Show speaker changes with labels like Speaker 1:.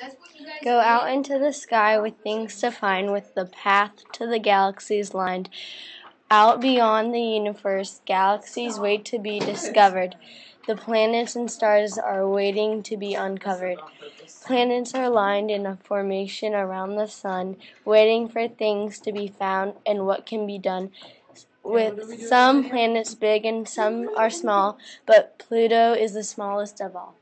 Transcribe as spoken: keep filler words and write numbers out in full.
Speaker 1: Go out into the sky with things to find, with the path to the galaxies lined. Out beyond the universe, galaxies wait to be discovered. The planets and stars are waiting to be uncovered. Planets are lined in a formation around the sun, waiting for things to be found and what can be done. With some planets big and some are small, but Pluto is the smallest of all.